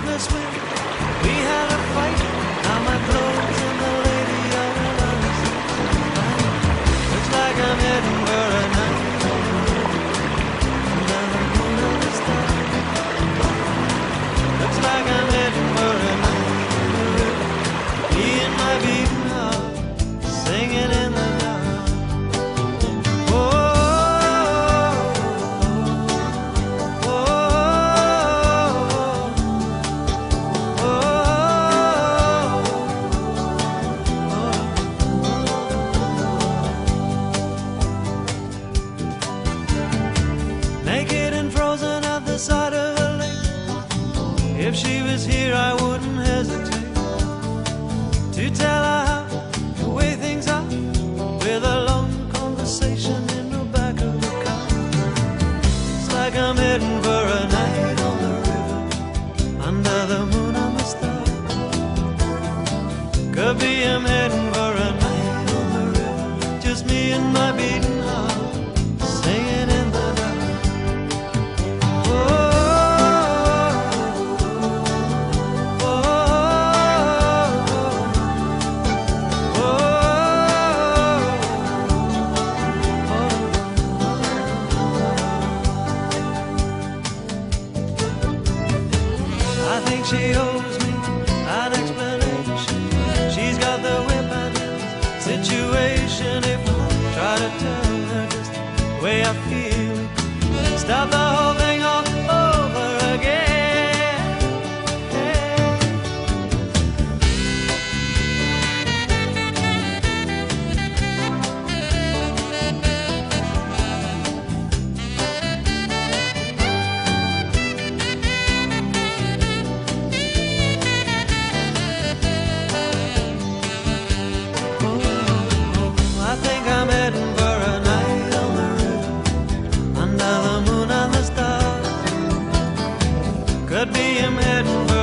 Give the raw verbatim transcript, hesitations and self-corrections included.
the swim. We had a fight, now my clothes and the lady are alive. Looks like I'm heading for a night under the moon and the stars. Looks like I'm heading for a night on the river. Me and my beating heart singing in the dark. Oh, oh, oh, oh, oh. Naked and frozen at the side of a lake. If she was here, I wouldn't hesitate to tell her how the way things are, with a long conversation in the back of the car. It's like I'm heading for a night on the river under the moon and the stars. Could be I'm heading for a night on the river, just me and my beating heart singing in the dark. Oh, oh, oh, oh, I think she owes me an explanation. She's got the whip and situation. If I try to tell her just the way I feel, start the whole thing all over again. I think I'm heading for a night on the river under the moon and the stars. Could be I'm heading for